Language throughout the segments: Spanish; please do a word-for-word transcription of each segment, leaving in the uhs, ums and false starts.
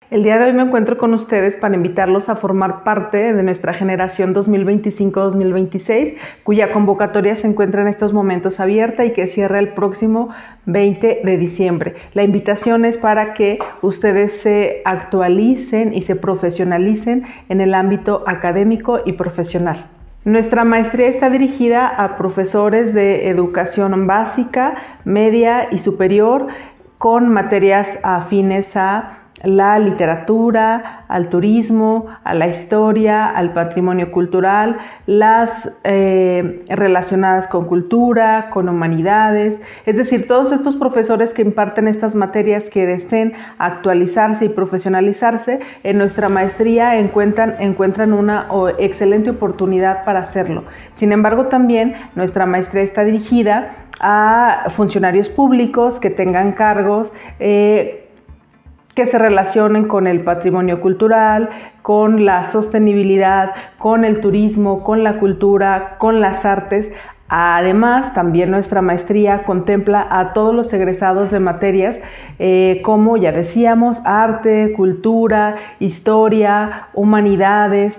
El día de hoy me encuentro con ustedes para invitarlos a formar parte de nuestra generación dos mil veinticinco dos mil veintiséis, cuya convocatoria se encuentra en estos momentos abierta y que cierra el próximo veinte de diciembre. La invitación es para que ustedes se actualicen y se profesionalicen en el ámbito académico y profesional. Nuestra maestría está dirigida a profesores de educación básica, media y superior con materias afines a la literatura, al turismo, a la historia, al patrimonio cultural, las eh, relacionadas con cultura, con humanidades, es decir, todos estos profesores que imparten estas materias que deseen actualizarse y profesionalizarse, en nuestra maestría encuentran, encuentran una excelente oportunidad para hacerlo. Sin embargo, también nuestra maestría está dirigida a funcionarios públicos que tengan cargos eh, que se relacionen con el patrimonio cultural, con la sostenibilidad, con el turismo, con la cultura, con las artes. Además, también nuestra maestría contempla a todos los egresados de materias eh, como ya decíamos, arte, cultura, historia, humanidades,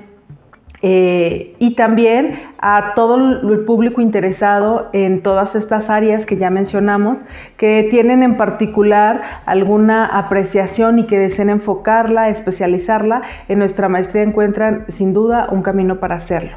Eh, y también a todo el público interesado en todas estas áreas que ya mencionamos, que tienen en particular alguna apreciación y que deseen enfocarla, especializarla. En nuestra maestría encuentran sin duda un camino para hacerlo.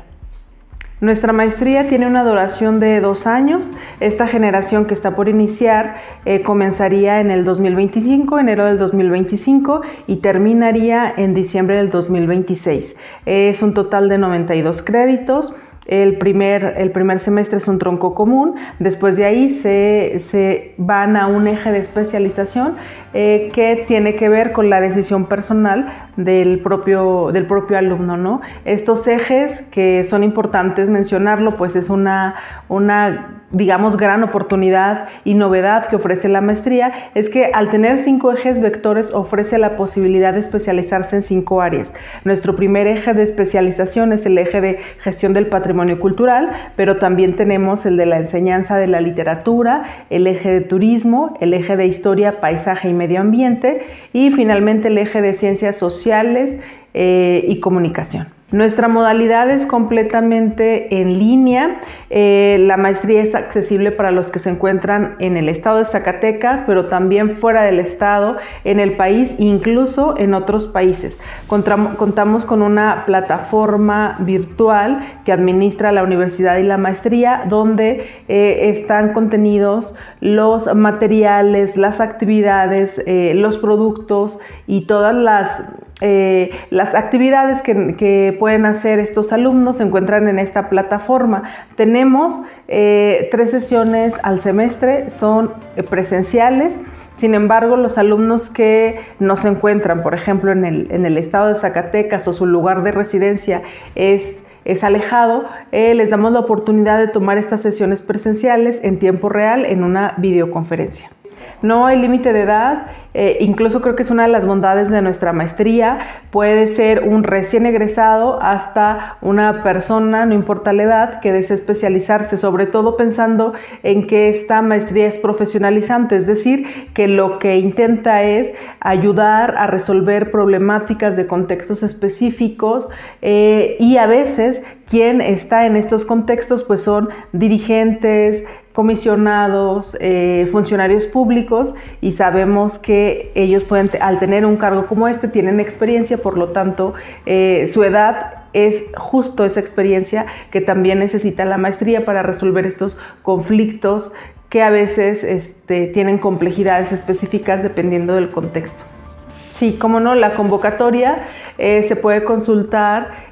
Nuestra maestría tiene una duración de dos años. Esta generación que está por iniciar eh, comenzaría en el dos mil veinticinco, enero del dos mil veinticinco, y terminaría en diciembre del dos mil veintiséis. Es un total de noventa y dos créditos. El primer, el primer semestre es un tronco común, después de ahí se, se van a un eje de especialización eh, que tiene que ver con la decisión personal del propio, del propio alumno, ¿no? Estos ejes, que son importantes mencionarlo, pues es una, una digamos, gran oportunidad y novedad que ofrece la maestría, es que al tener cinco ejes vectores ofrece la posibilidad de especializarse en cinco áreas. Nuestro primer eje de especialización es el eje de gestión del patrimonio cultural, pero también tenemos el de la enseñanza de la literatura, el eje de turismo, el eje de historia, paisaje y medio ambiente, y finalmente el eje de ciencias sociales eh, y comunicación. Nuestra modalidad es completamente en línea. Eh, la maestría es accesible para los que se encuentran en el estado de Zacatecas, pero también fuera del estado, en el país, incluso en otros países. Contamos, contamos con una plataforma virtual que administra la universidad y la maestría, donde eh, están contenidos los materiales, las actividades, eh, los productos y todas las Eh, las actividades que, que pueden hacer estos alumnos se encuentran en esta plataforma. Tenemos eh, tres sesiones al semestre, son presenciales. Sin embargo, los alumnos que no se encuentran, por ejemplo, en el, en el estado de Zacatecas o su lugar de residencia es es alejado, eh, les damos la oportunidad de tomar estas sesiones presenciales en tiempo real en una videoconferencia. No hay límite de edad, eh, incluso creo que es una de las bondades de nuestra maestría. Puede ser un recién egresado hasta una persona, no importa la edad, que desee especializarse, sobre todo pensando en que esta maestría es profesionalizante, es decir, que lo que intenta es ayudar a resolver problemáticas de contextos específicos eh, y a veces quien está en estos contextos pues son dirigentes, comisionados, eh, funcionarios públicos, y sabemos que ellos pueden, al tener un cargo como este, tienen experiencia, por lo tanto eh, su edad es justo esa experiencia que también necesita la maestría para resolver estos conflictos que a veces este, tienen complejidades específicas dependiendo del contexto. Sí, cómo no, la convocatoria eh, se puede consultar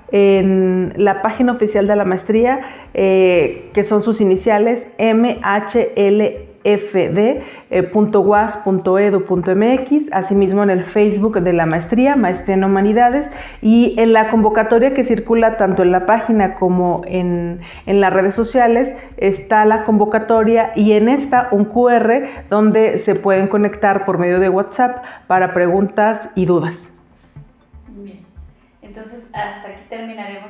en la página oficial de la maestría, eh, que son sus iniciales m h l f d punto u a s punto e d u punto m x, asimismo en el Facebook de la maestría, Maestría en Humanidades, y en la convocatoria que circula tanto en la página como en, en las redes sociales está la convocatoria, y en esta un Q R donde se pueden conectar por medio de WhatsApp para preguntas y dudas. Bien, entonces hasta aquí terminaremos.